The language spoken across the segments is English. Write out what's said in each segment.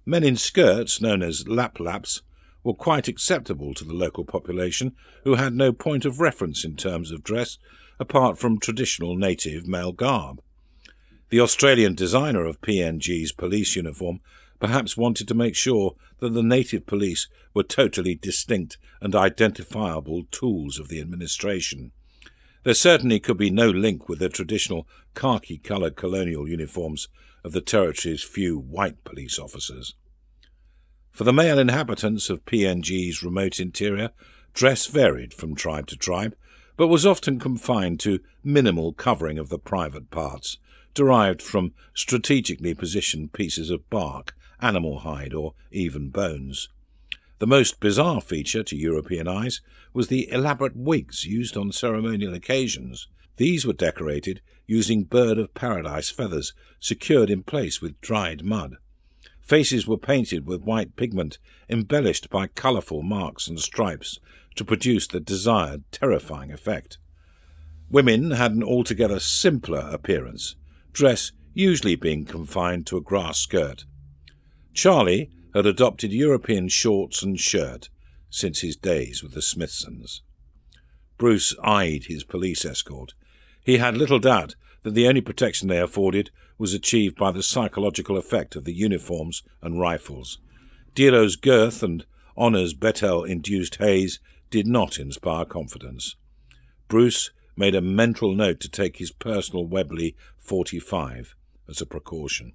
Men in skirts, known as lap-laps, were quite acceptable to the local population, who had no point of reference in terms of dress apart from traditional native male garb. The Australian designer of PNG's police uniform perhaps wanted to make sure that the native police were totally distinct and identifiable tools of the administration. There certainly could be no link with the traditional khaki-coloured colonial uniforms of the territory's few white police officers. For the male inhabitants of PNG's remote interior, dress varied from tribe to tribe, but was often confined to minimal covering of the private parts, derived from strategically positioned pieces of bark, animal hide, or even bones. The most bizarre feature to European eyes was the elaborate wigs used on ceremonial occasions. These were decorated using bird-of-paradise feathers secured in place with dried mud. Faces were painted with white pigment, embellished by colourful marks and stripes to produce the desired terrifying effect. Women had an altogether simpler appearance, dress usually being confined to a grass skirt. Charlie had adopted European shorts and shirt since his days with the Smithsons. Bruce eyed his police escort. He had little doubt that the only protection they afforded was achieved by the psychological effect of the uniforms and rifles. Diro's girth and Honor's Betel-induced haze did not inspire confidence. Bruce made a mental note to take his personal Webley 45 as a precaution.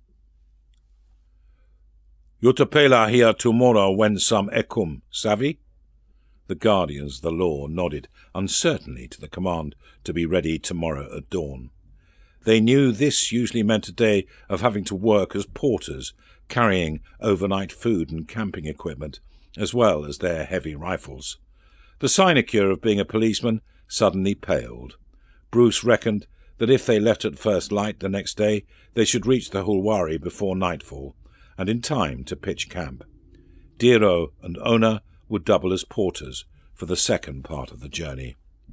"Yutapela here tomorrow when some ekum, savvy?" The guardians of the law nodded uncertainly to the command to be ready tomorrow at dawn. They knew this usually meant a day of having to work as porters, carrying overnight food and camping equipment, as well as their heavy rifles. The sinecure of being a policeman suddenly paled. Bruce reckoned that if they left at first light the next day, they should reach the Hulwari before nightfall, and in time to pitch camp. Diro and Ona would double as porters for the second part of the journey.